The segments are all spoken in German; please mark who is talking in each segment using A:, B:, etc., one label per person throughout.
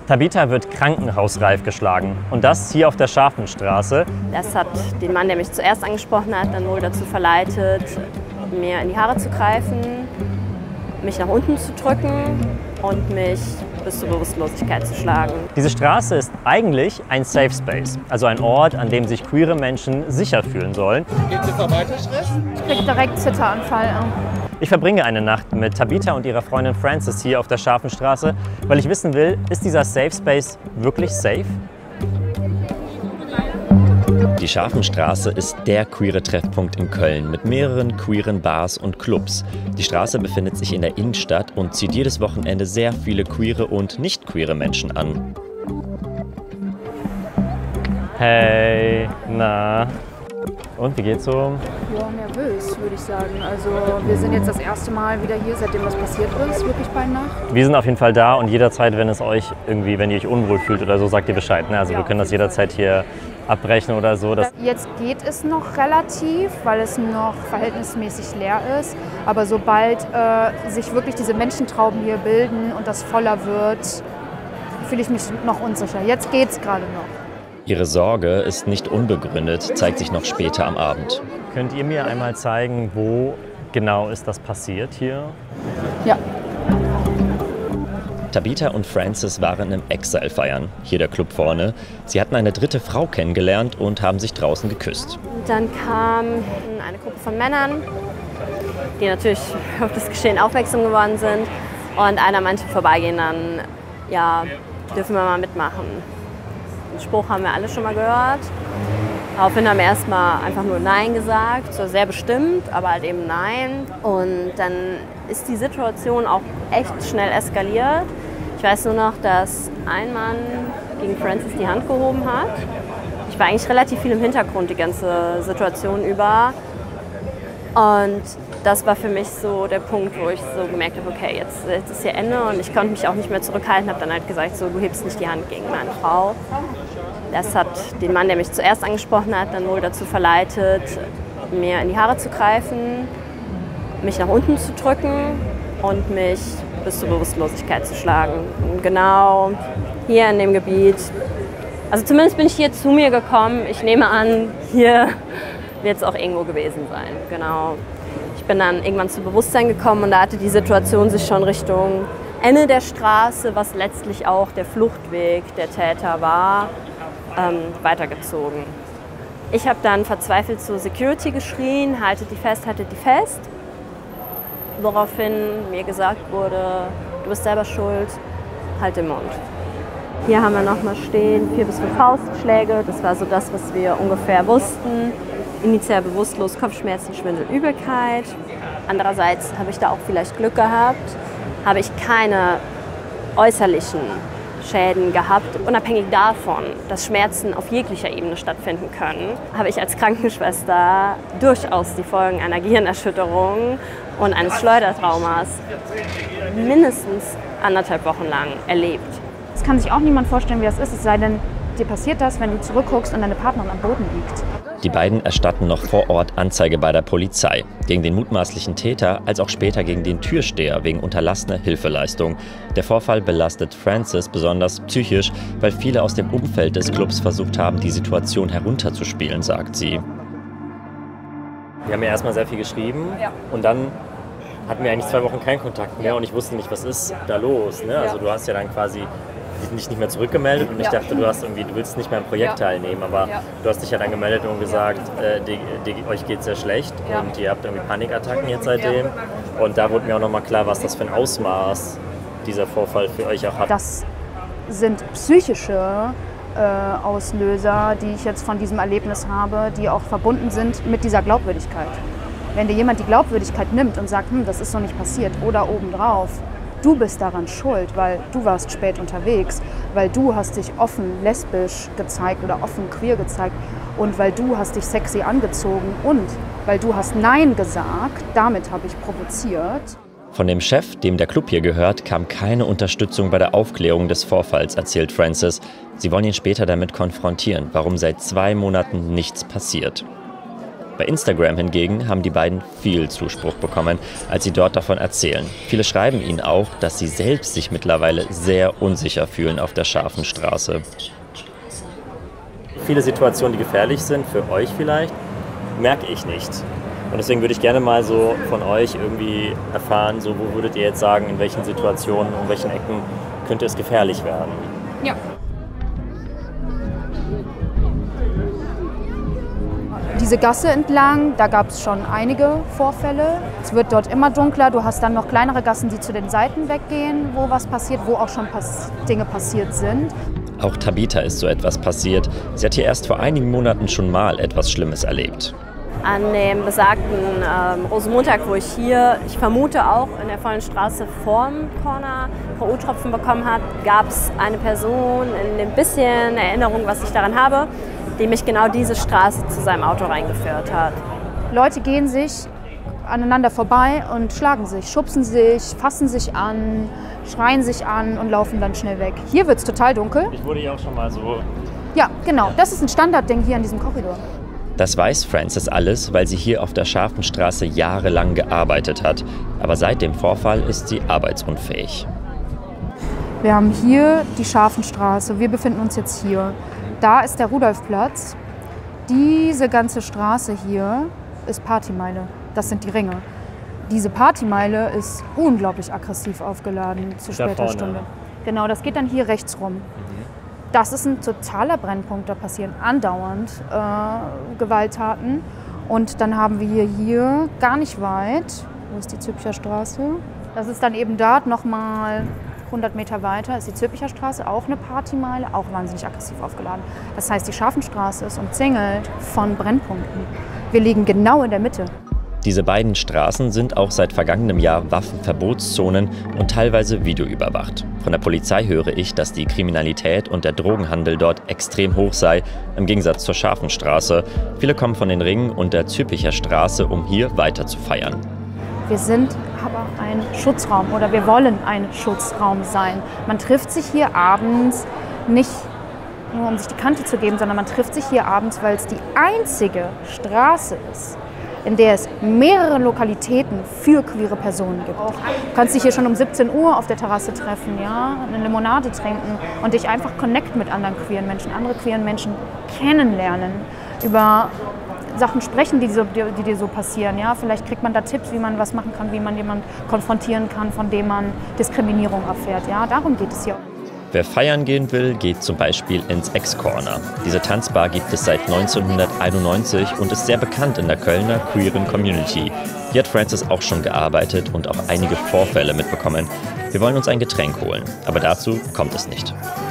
A: Tabitha wird krankenhausreif geschlagen und das hier auf der Scharfenstraße.
B: Das hat den Mann, der mich zuerst angesprochen hat, dann wohl dazu verleitet, mir in die Haare zu greifen, mich nach unten zu drücken und mich bis zur Bewusstlosigkeit zu schlagen.
A: Diese Straße ist eigentlich ein Safe Space, also ein Ort, an dem sich queere Menschen sicher fühlen sollen.
C: Geht es jetzt weiter Stress?
D: Ich krieg direkt Zitteranfall.
A: Ich verbringe eine Nacht mit Tabitha und ihrer Freundin Frances hier auf der Scharfenstraße, weil ich wissen will, ist dieser Safe Space wirklich safe?
E: Die Scharfenstraße ist der queere Treffpunkt in Köln mit mehreren queeren Bars und Clubs. Die Straße befindet sich in der Innenstadt und zieht jedes Wochenende sehr viele queere und nicht queere Menschen an.
A: Hey, na. Und wie geht's so?
D: Ja, nervös, würde ich sagen. Also wir sind jetzt das erste Mal wieder hier, seitdem was passiert ist, wirklich bei Nacht.
A: Wir sind auf jeden Fall da und jederzeit, wenn es euch irgendwie, wenn ihr euch unwohl fühlt oder so, sagt ihr Bescheid. Ne? Also
D: Ja,
A: wir können
D: auf
A: das
D: jeden
A: jederzeit hier abbrechen oder so.
D: Jetzt geht es noch relativ, weil es noch verhältnismäßig leer ist. Aber sobald sich wirklich diese Menschentrauben hier bilden und das voller wird, fühle ich mich noch unsicher. Jetzt geht's gerade noch.
E: Ihre Sorge ist nicht unbegründet, zeigt sich noch später am Abend.
A: Könnt ihr mir einmal zeigen, wo genau ist das passiert hier?
D: Ja.
E: Tabitha und Frances waren im Exile feiern, hier der Club vorne. Sie hatten eine dritte Frau kennengelernt und haben sich draußen geküsst.
B: Und dann kam eine Gruppe von Männern, die natürlich auf das Geschehen aufmerksam geworden sind. Und einer meinte im Vorbeigehen dann, ja, dürfen wir mal mitmachen. Den Spruch haben wir alle schon mal gehört. Daraufhin haben wir erstmal einfach nur Nein gesagt, so sehr bestimmt, aber halt eben Nein. Und dann ist die Situation auch echt schnell eskaliert. Ich weiß nur noch, dass ein Mann gegen Frances die Hand gehoben hat. Ich war eigentlich relativ viel im Hintergrund die ganze Situation über. Und das war für mich so der Punkt, wo ich so gemerkt habe, okay, jetzt ist hier Ende und ich konnte mich auch nicht mehr zurückhalten, habe dann halt gesagt, so, du hebst nicht die Hand gegen meine Frau. Das hat den Mann, der mich zuerst angesprochen hat, dann wohl dazu verleitet, mir in die Haare zu greifen, mich nach unten zu drücken und mich bis zur Bewusstlosigkeit zu schlagen. Und genau hier in dem Gebiet, also zumindest bin ich hier zu mir gekommen. Ich nehme an, hier wird es auch irgendwo gewesen sein. Genau. Ich bin dann irgendwann zu Bewusstsein gekommen und da hatte die Situation sich schon Richtung Ende der Straße, was letztlich auch der Fluchtweg der Täter war, weitergezogen. Ich habe dann verzweifelt zur Security geschrien, haltet die fest, woraufhin mir gesagt wurde, du bist selber schuld, halt den Mund. Hier haben wir nochmal stehen 4 bis 5 Faustschläge, das war so das, was wir ungefähr wussten. Initial bewusstlos, Kopfschmerzen, Schwindel, Übelkeit. Andererseits habe ich da auch vielleicht Glück gehabt, habe ich keine äußerlichen Schäden gehabt. Unabhängig davon, dass Schmerzen auf jeglicher Ebene stattfinden können, habe ich als Krankenschwester durchaus die Folgen einer Gehirnerschütterung und eines Schleudertraumas mindestens 1,5 Wochen lang erlebt.
D: Es kann sich auch niemand vorstellen, wie das ist, es sei denn, dir passiert das, wenn du zurückguckst und deine Partnerin am Boden liegt.
E: Die beiden erstatten noch vor Ort Anzeige bei der Polizei. Gegen den mutmaßlichen Täter, als auch später gegen den Türsteher wegen unterlassener Hilfeleistung. Der Vorfall belastet Frances besonders psychisch, weil viele aus dem Umfeld des Clubs versucht haben, die Situation herunterzuspielen, sagt sie.
A: Wir haben ja erstmal sehr viel geschrieben und dann hatten wir eigentlich 2 Wochen keinen Kontakt mehr und ich wusste nicht, was ist da los. Ne? Also du hast ja dann quasi dich nicht mehr zurückgemeldet und ich dachte, du willst nicht mehr am Projekt teilnehmen, aber du hast dich ja dann gemeldet und gesagt, euch geht es sehr schlecht und ihr habt irgendwie Panikattacken jetzt seitdem und da wurde mir auch nochmal klar, was das für ein Ausmaß dieser Vorfall für euch auch hat.
D: Das sind psychische Auslöser, die ich jetzt von diesem Erlebnis habe, die auch verbunden sind mit dieser Glaubwürdigkeit. Wenn dir jemand die Glaubwürdigkeit nimmt und sagt, das ist so nicht passiert oder obendrauf, du bist daran schuld, weil du warst spät unterwegs, weil du hast dich offen lesbisch gezeigt oder offen queer gezeigt und weil du hast dich sexy angezogen und weil du hast Nein gesagt, damit habe ich provoziert.
E: Von dem Chef, dem der Club hier gehört, kam keine Unterstützung bei der Aufklärung des Vorfalls, erzählt Frances. Sie wollen ihn später damit konfrontieren, warum seit 2 Monaten nichts passiert. Bei Instagram hingegen haben die beiden viel Zuspruch bekommen, als sie dort davon erzählen. Viele schreiben ihnen auch, dass sie selbst sich mittlerweile sehr unsicher fühlen auf der scharfen Straße.
A: Viele Situationen, die gefährlich sind, für euch vielleicht, merke ich nicht. Und deswegen würde ich gerne mal so von euch irgendwie erfahren, so wo würdet ihr jetzt sagen, in welchen Situationen, in welchen Ecken könnte es gefährlich werden?
D: Ja. Diese Gasse entlang, da gab es schon einige Vorfälle. Es wird dort immer dunkler. Du hast dann noch kleinere Gassen, die zu den Seiten weggehen, wo was passiert, wo auch schon Dinge passiert sind.
E: Auch Tabitha ist so etwas passiert. Sie hat hier erst vor einigen Monaten schon mal etwas Schlimmes erlebt.
B: An dem besagten Rosenmontag, wo ich vermute auch in der vollen Straße vorm Corner K.O.-Tropfen bekommen hat, gab es eine Person in dem bisschen Erinnerung, was ich daran habe, die mich genau diese Straße zu seinem Auto reingeführt hat.
D: Leute gehen sich aneinander vorbei und schlagen sich, schubsen sich, fassen sich an, schreien sich an und laufen dann schnell weg. Hier wird es total dunkel.
A: Ich wurde ja auch schon mal so...
D: Ja, genau. Das ist ein Standardding hier an diesem Korridor.
E: Das weiß Frances alles, weil sie hier auf der scharfen Straße jahrelang gearbeitet hat. Aber seit dem Vorfall ist sie arbeitsunfähig.
D: Wir haben hier die Scharfenstraße. Wir befinden uns jetzt hier. Da ist der Rudolfplatz. Diese ganze Straße hier ist Partymeile. Das sind die Ringe. Diese Partymeile ist unglaublich aggressiv aufgeladen zu später Stunde. Genau, das geht dann hier rechts rum. Das ist ein totaler Brennpunkt, da passieren andauernd Gewalttaten. Und dann haben wir hier gar nicht weit, wo ist die Zülpicher Straße? Das ist dann eben dort nochmal 100 Meter weiter, ist die Zülpicher Straße, auch eine Partymeile, auch wahnsinnig aggressiv aufgeladen. Das heißt, die Scharfenstraße ist umzingelt von Brennpunkten. Wir liegen genau in der Mitte.
E: Diese beiden Straßen sind auch seit vergangenem Jahr Waffenverbotszonen und teilweise videoüberwacht. Von der Polizei höre ich, dass die Kriminalität und der Drogenhandel dort extrem hoch sei, im Gegensatz zur Scharfenstraße. Viele kommen von den Ringen und der Zülpicher Straße, um hier weiter zu feiern.
D: Wir sind aber ein Schutzraum oder wir wollen ein Schutzraum sein. Man trifft sich hier abends nicht nur, um sich die Kante zu geben, sondern man trifft sich hier abends, weil es die einzige Straße ist, in der es mehrere Lokalitäten für queere Personen gibt. Du kannst dich hier schon um 17 Uhr auf der Terrasse treffen, ja, eine Limonade trinken und dich einfach connecten mit anderen queeren Menschen, andere queeren Menschen kennenlernen, über Sachen sprechen, die dir so passieren. Ja? Vielleicht kriegt man da Tipps, wie man was machen kann, wie man jemanden konfrontieren kann, von dem man Diskriminierung erfährt. Ja? Darum geht es hier.
E: Wer feiern gehen will, geht zum Beispiel ins X-Corner. Diese Tanzbar gibt es seit 1991 und ist sehr bekannt in der Kölner queeren Community. Hier hat Frances auch schon gearbeitet und auch einige Vorfälle mitbekommen. Wir wollen uns ein Getränk holen, aber dazu kommt es nicht.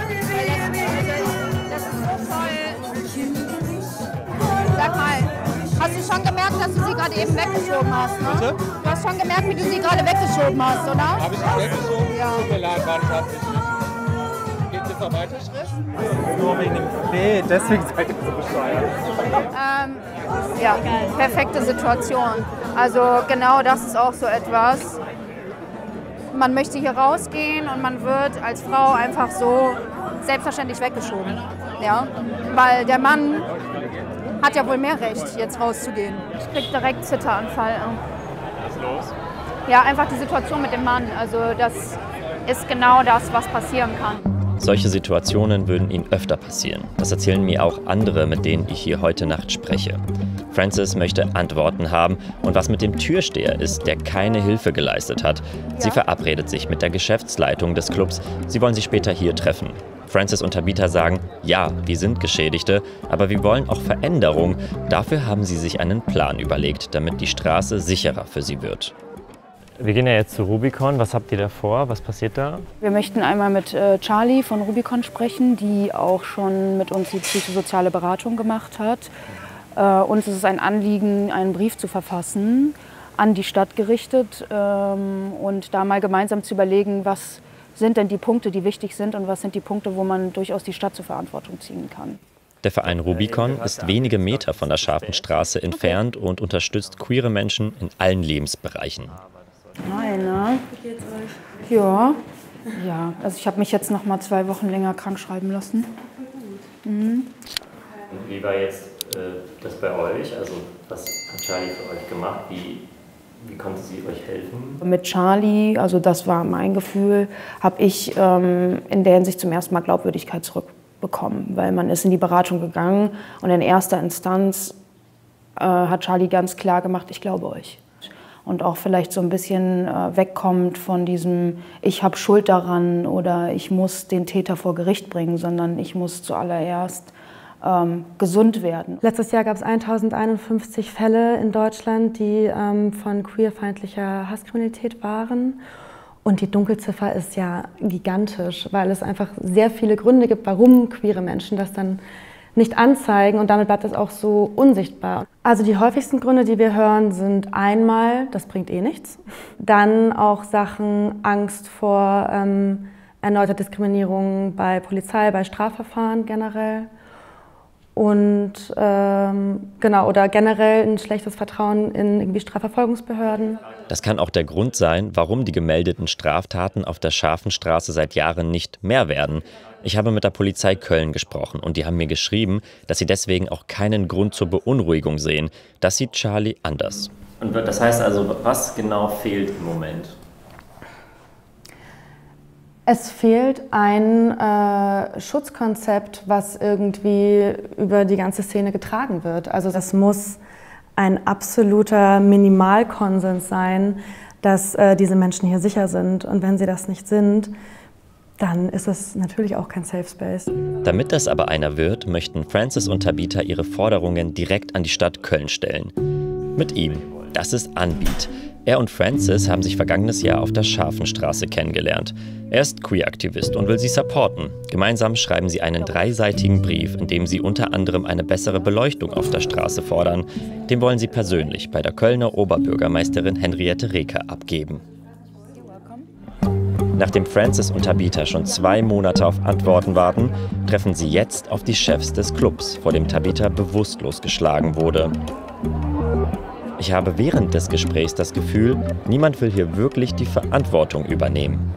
D: Sag mal, hast du schon gemerkt, dass du sie gerade eben weggeschoben hast, ne?
C: Bitte?
D: Du hast schon gemerkt, wie du sie gerade weggeschoben hast, oder?
C: Habe ich sie weggeschoben?
D: Ja.
C: Tut mir leid, war nicht absichtlich. Geht jetzt noch weiter, Stress?
F: Nur wegen dem Gebet, deswegen seid ihr so bescheuert.
D: Ja, perfekte Situation. Also genau das ist auch so etwas. Man möchte hier rausgehen und man wird als Frau einfach so selbstverständlich weggeschoben. Ja? Weil der Mann hat ja wohl mehr Recht, jetzt rauszugehen. Ich krieg direkt Zitteranfall.
A: Was ist los?
D: Ja, einfach die Situation mit dem Mann. Also das ist genau das, was passieren kann.
E: Solche Situationen würden ihnen öfter passieren. Das erzählen mir auch andere, mit denen ich hier heute Nacht spreche. Frances möchte Antworten haben und was mit dem Türsteher ist, der keine Hilfe geleistet hat. Sie verabredet sich mit der Geschäftsleitung des Clubs. Sie wollen sich später hier treffen. Frances und Tabitha sagen, ja, wir sind Geschädigte, aber wir wollen auch Veränderung. Dafür haben sie sich einen Plan überlegt, damit die Straße sicherer für sie wird.
A: Wir gehen ja jetzt zu Rubicon. Was habt ihr da vor? Was passiert da?
D: Wir möchten einmal mit Charlie von Rubicon sprechen, die auch schon mit uns die psychosoziale Beratung gemacht hat. Uns ist es ein Anliegen, einen Brief zu verfassen, an die Stadt gerichtet und da mal gemeinsam zu überlegen, was sind denn die Punkte, die wichtig sind und was sind die Punkte, wo man durchaus die Stadt zur Verantwortung ziehen kann.
E: Der Verein Rubicon ist wenige Meter von der scharfen Straße entfernt und unterstützt queere Menschen in allen Lebensbereichen.
D: Hi, na? Wie geht's euch? Ja, also ich habe mich jetzt noch mal 2 Wochen länger krank schreiben lassen.
A: Mhm. Wie war jetzt das bei euch? Also was hat Charlie für euch gemacht? Wie konnte sie euch helfen?
G: Mit Charlie, also das war mein Gefühl, habe ich in der Hinsicht zum ersten Mal Glaubwürdigkeit zurückbekommen, weil man ist in die Beratung gegangen und in erster Instanz hat Charlie ganz klar gemacht, ich glaube euch. Und auch vielleicht so ein bisschen wegkommt von diesem, ich habe Schuld daran oder ich muss den Täter vor Gericht bringen, sondern ich muss zuallererst gesund werden.
H: Letztes Jahr gab es 1051 Fälle in Deutschland, die von queerfeindlicher Hasskriminalität waren. Und die Dunkelziffer ist ja gigantisch, weil es einfach sehr viele Gründe gibt, warum queere Menschen das dann nicht anzeigen und damit bleibt es auch so unsichtbar. Also die häufigsten Gründe, die wir hören, sind einmal, das bringt eh nichts. Dann auch Sachen, Angst vor erneuter Diskriminierung bei Polizei, bei Strafverfahren generell. Und genau, oder generell ein schlechtes Vertrauen in irgendwie Strafverfolgungsbehörden.
E: Das kann auch der Grund sein, warum die gemeldeten Straftaten auf der Scharfenstraße seit Jahren nicht mehr werden. Ich habe mit der Polizei Köln gesprochen und die haben mir geschrieben, dass sie deswegen auch keinen Grund zur Beunruhigung sehen. Das sieht Charlie anders.
A: Und das heißt also, was genau fehlt im Moment?
H: Es fehlt ein Schutzkonzept, was irgendwie über die ganze Szene getragen wird. Also das muss ein absoluter Minimalkonsens sein, dass diese Menschen hier sicher sind. Und wenn sie das nicht sind, dann ist es natürlich auch kein Safe Space.
E: Damit das aber einer wird, möchten Francis und Tabitha ihre Forderungen direkt an die Stadt Köln stellen. Mit ihm. Das ist Anbiet. Er und Francis haben sich vergangenes Jahr auf der Scharfenstraße kennengelernt. Er ist Queer-Aktivist und will sie supporten. Gemeinsam schreiben sie einen 3-seitigen Brief, in dem sie unter anderem eine bessere Beleuchtung auf der Straße fordern. Den wollen sie persönlich bei der Kölner Oberbürgermeisterin Henriette Reker abgeben. Nachdem Francis und Tabitha schon 2 Monate auf Antworten warten, treffen sie jetzt auf die Chefs des Clubs, vor dem Tabitha bewusstlos geschlagen wurde. Ich habe während des Gesprächs das Gefühl, niemand will hier wirklich die Verantwortung übernehmen.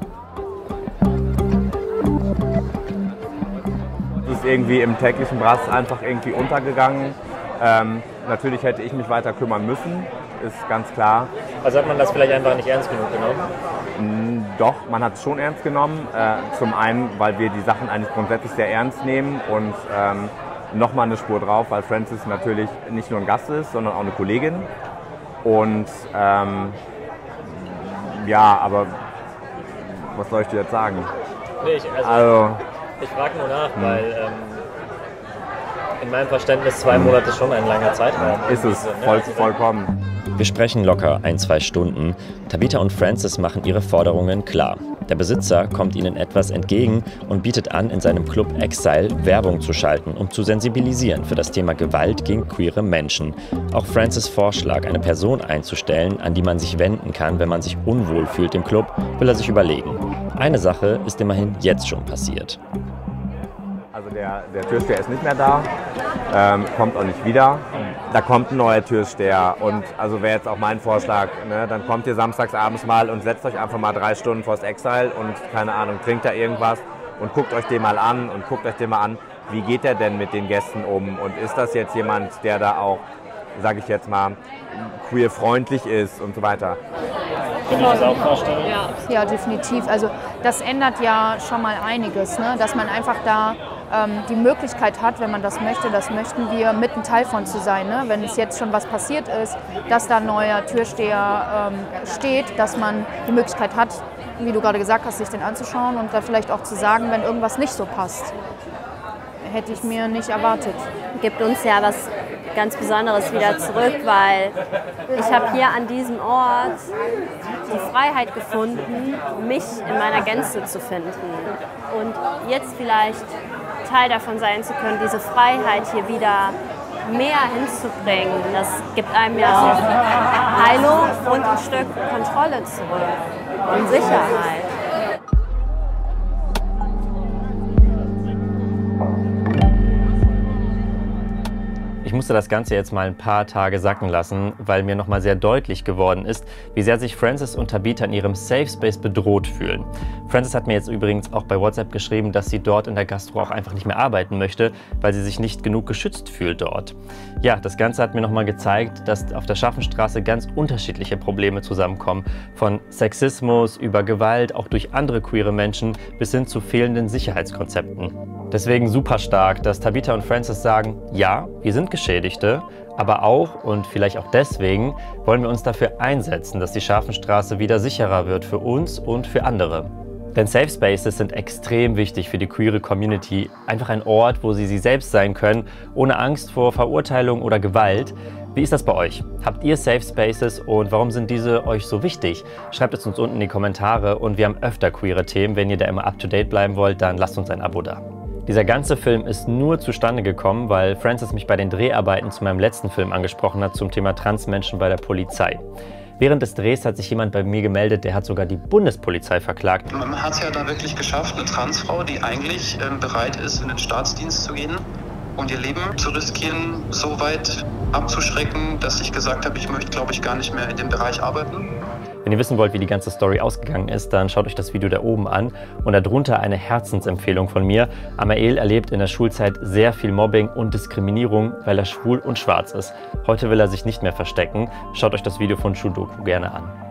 F: Es ist irgendwie im täglichen Brass einfach irgendwie untergegangen. Natürlich hätte ich mich weiter kümmern müssen, ist ganz klar.
A: Also hat man das vielleicht einfach nicht ernst genug genommen?
F: Doch, man hat es schon ernst genommen. Zum einen, weil wir die Sachen eigentlich grundsätzlich sehr ernst nehmen und nochmal eine Spur drauf, weil Francis natürlich nicht nur ein Gast ist, sondern auch eine Kollegin. Und ja, aber was soll ich dir jetzt sagen?
A: Nee, ich frage nur nach, weil in meinem Verständnis 2 Monate schon ein langer Zeitraum.
F: Ist es, vollkommen.
E: Wir sprechen locker 1-2 Stunden. Tabitha und Francis machen ihre Forderungen klar. Der Besitzer kommt ihnen etwas entgegen und bietet an, in seinem Club Exile Werbung zu schalten, um zu sensibilisieren für das Thema Gewalt gegen queere Menschen. Auch Francis' Vorschlag, eine Person einzustellen, an die man sich wenden kann, wenn man sich unwohl fühlt im Club, will er sich überlegen. Eine Sache ist immerhin jetzt schon passiert.
F: Also der Türsteher ist nicht mehr da, kommt auch nicht wieder. Da kommt ein neuer Türsteher und also wäre jetzt auch mein Vorschlag, ne, dann kommt ihr samstags abends mal und setzt euch einfach mal 3 Stunden vors Exile und keine Ahnung, trinkt da irgendwas und guckt euch den mal an wie geht der denn mit den Gästen um und ist das jetzt jemand, der da auch, sage ich jetzt mal, queer-freundlich ist und so weiter.
A: Können Sie das auch vorstellen?
D: Ja, definitiv. Also das ändert ja schon mal einiges, ne? Dass man einfach da die Möglichkeit hat, wenn man das möchte, das möchten wir, mit ein Teil von zu sein. Ne? Wenn es jetzt schon was passiert ist, dass da ein neuer Türsteher steht, dass man die Möglichkeit hat, wie du gerade gesagt hast, sich den anzuschauen und da vielleicht auch zu sagen, wenn irgendwas nicht so passt. Hätte ich mir nicht erwartet.
B: Gibt uns ja was ganz Besonderes wieder zurück, weil ich habe hier an diesem Ort die Freiheit gefunden, mich in meiner Gänze zu finden. Und jetzt vielleicht Teil davon sein zu können, diese Freiheit hier wieder mehr hinzubringen. Das gibt einem ja auch Heilung und ein Stück Kontrolle zurück und Sicherheit.
E: Ich musste das Ganze jetzt mal ein paar Tage sacken lassen, weil mir nochmal sehr deutlich geworden ist, wie sehr sich Frances und Tabitha in ihrem Safe Space bedroht fühlen. Frances hat mir jetzt übrigens auch bei WhatsApp geschrieben, dass sie dort in der Gastro auch einfach nicht mehr arbeiten möchte, weil sie sich nicht genug geschützt fühlt dort. Ja, das Ganze hat mir nochmal gezeigt, dass auf der Schaffenstraße ganz unterschiedliche Probleme zusammenkommen. Von Sexismus über Gewalt, auch durch andere queere Menschen, bis hin zu fehlenden Sicherheitskonzepten. Deswegen super stark, dass Tabitha und Frances sagen, ja, wir sind Geschädigte, aber auch und vielleicht auch deswegen wollen wir uns dafür einsetzen, dass die Scharfenstraße wieder sicherer wird für uns und für andere. Denn Safe Spaces sind extrem wichtig für die queere Community. Einfach ein Ort, wo sie selbst sein können, ohne Angst vor Verurteilung oder Gewalt. Wie ist das bei euch? Habt ihr Safe Spaces und warum sind diese euch so wichtig? Schreibt es uns unten in die Kommentare und wir haben öfter queere Themen. Wenn ihr da immer up to date bleiben wollt, dann lasst uns ein Abo da. Dieser ganze Film ist nur zustande gekommen, weil Frances mich bei den Dreharbeiten zu meinem letzten Film angesprochen hat zum Thema Transmenschen bei der Polizei. Während des Drehs hat sich jemand bei mir gemeldet, der hat sogar die Bundespolizei verklagt.
I: Man hat es ja da wirklich geschafft, eine Transfrau, die eigentlich bereit ist, in den Staatsdienst zu gehen und ihr Leben zu riskieren, so weit abzuschrecken, dass ich gesagt habe, ich möchte, glaube ich, gar nicht mehr in dem Bereich arbeiten.
E: Wenn ihr wissen wollt, wie die ganze Story ausgegangen ist, dann schaut euch das Video da oben an und darunter eine Herzensempfehlung von mir. Amael erlebt in der Schulzeit sehr viel Mobbing und Diskriminierung, weil er schwul und schwarz ist. Heute will er sich nicht mehr verstecken. Schaut euch das Video von Shudoku gerne an.